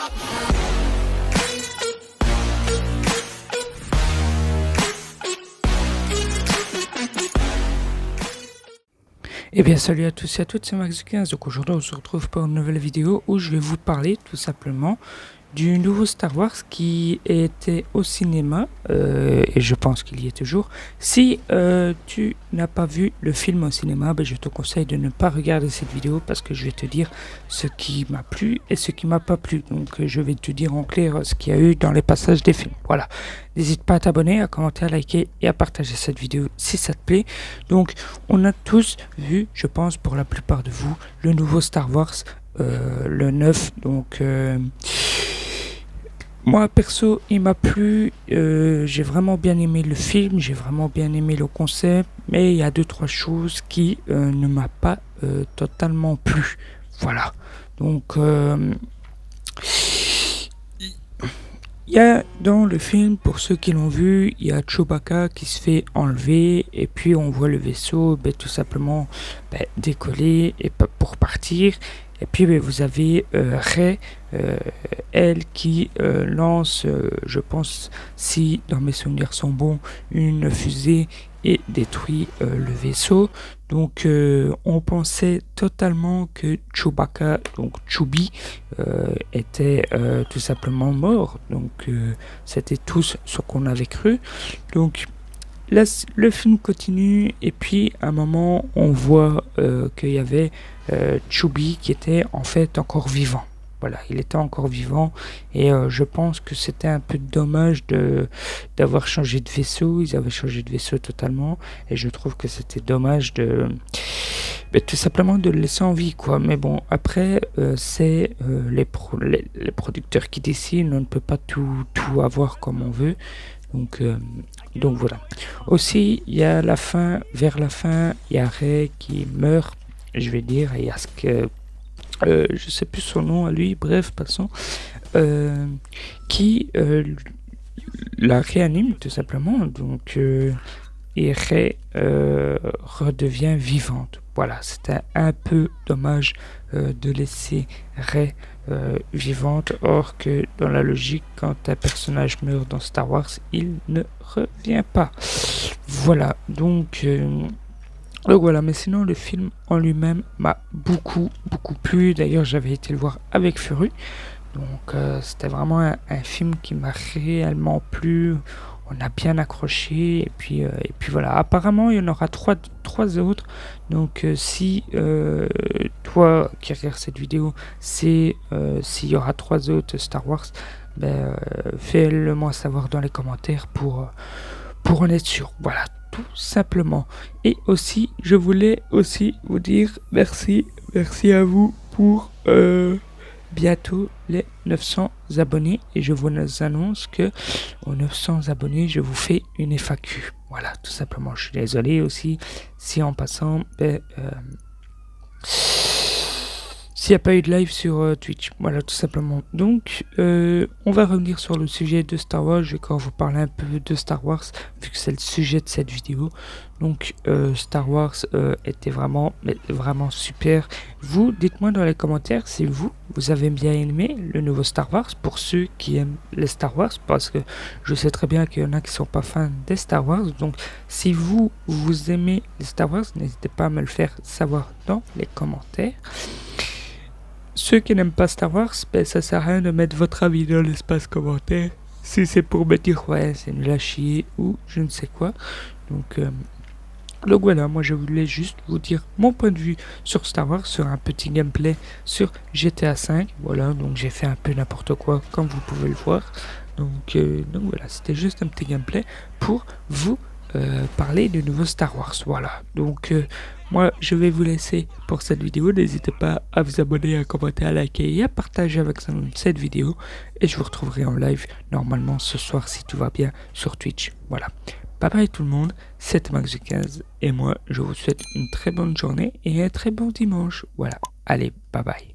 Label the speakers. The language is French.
Speaker 1: Eh bien salut à tous et à toutes, c'est Max15. Donc aujourd'hui on se retrouve pour une nouvelle vidéo où je vais vous parler tout simplement du nouveau Star Wars qui était au cinéma et je pense qu'il y est toujours. Si tu n'as pas vu le film au cinéma, je te conseille de ne pas regarder cette vidéo parce que je vais te dire ce qui m'a plu et ce qui m'a pas plu. Donc je vais te dire en clair ce qu'il y a eu dans les passages des films. Voilà. N'hésite pas à t'abonner, à commenter, à liker et à partager cette vidéo si ça te plaît. Donc on a tous vu, je pense pour la plupart de vous, le nouveau Star Wars, le 9. Donc moi perso il m'a plu, j'ai vraiment bien aimé le film, j'ai vraiment bien aimé le concept, mais il y a 2-3 choses qui ne m'a pas totalement plu. Voilà. Donc il y a dans le film, pour ceux qui l'ont vu, il y a Chewbacca qui se fait enlever et puis on voit le vaisseau tout simplement décoller et pour partir. Et puis vous avez Rey, elle qui lance, je pense, si dans mes souvenirs sont bons, une fusée et détruit le vaisseau. Donc on pensait totalement que Chewbacca, donc Chewbie, était tout simplement mort. Donc c'était tout ce qu'on avait cru. Donc là, le film continue et puis à un moment on voit qu'il y avait Chewbie qui était en fait encore vivant. Voilà, il était encore vivant et je pense que c'était un peu dommage d'avoir changé de vaisseau. Ils avaient changé de vaisseau totalement et je trouve que c'était dommage de tout simplement de le laisser en vie, quoi. Mais bon, après c'est les producteurs qui décident. On ne peut pas tout avoir comme on veut. Donc voilà. Aussi, il y a la fin, vers la fin, il y a Rey qui meurt, je vais dire, et il y a ce que je sais plus son nom à lui, bref, passons, qui la réanime tout simplement. Donc et Rey redevient vivante. Voilà, c'était un peu dommage de laisser Rey vivante, or que dans la logique, quand un personnage meurt dans Star Wars, il ne revient pas. Voilà, donc voilà, mais sinon le film en lui-même m'a beaucoup plu. D'ailleurs j'avais été le voir avec Furu, donc c'était vraiment un film qui m'a réellement plu. On a bien accroché et puis voilà. Apparemment il y en aura trois autres. Donc si toi qui regardes cette vidéo, c'est s'il y aura 3 autres Star Wars, fais-le moi savoir dans les commentaires pour en être sûr. Voilà, tout simplement. Et aussi je voulais aussi vous dire merci à vous pour bientôt les 900 abonnés et je vous annonce que aux 900 abonnés je vous fais une FAQ. Voilà, tout simplement. Je suis désolé aussi si en passant s'il n'y a pas eu de live sur Twitch. Voilà, tout simplement. Donc on va revenir sur le sujet de Star Wars. Je vais encore vous parler un peu de Star Wars vu que c'est le sujet de cette vidéo. Donc Star Wars était vraiment super. Vous dites-moi dans les commentaires si vous avez bien aimé le nouveau Star Wars, pour ceux qui aiment les Star Wars, parce que je sais très bien qu'il y en a qui sont pas fans des Star Wars. Donc si vous aimez les Star Wars, n'hésitez pas à me le faire savoir dans les commentaires. Ceux qui n'aiment pas Star Wars, ça sert à rien de mettre votre avis dans l'espace commentaire si c'est pour me dire ouais c'est nul à chier ou je ne sais quoi. Donc voilà, moi je voulais juste vous dire mon point de vue sur Star Wars, sur un petit gameplay sur GTA V. Voilà, donc j'ai fait un peu n'importe quoi comme vous pouvez le voir. Donc voilà, c'était juste un petit gameplay pour vous parler du nouveau Star Wars. Voilà, donc moi je vais vous laisser pour cette vidéo. N'hésitez pas à vous abonner, à commenter, à liker et à partager avec cette vidéo. Et je vous retrouverai en live normalement ce soir si tout va bien sur Twitch. Voilà. Bye bye tout le monde, c'était Max15 et moi je vous souhaite une très bonne journée et un très bon dimanche. Voilà, allez, bye bye.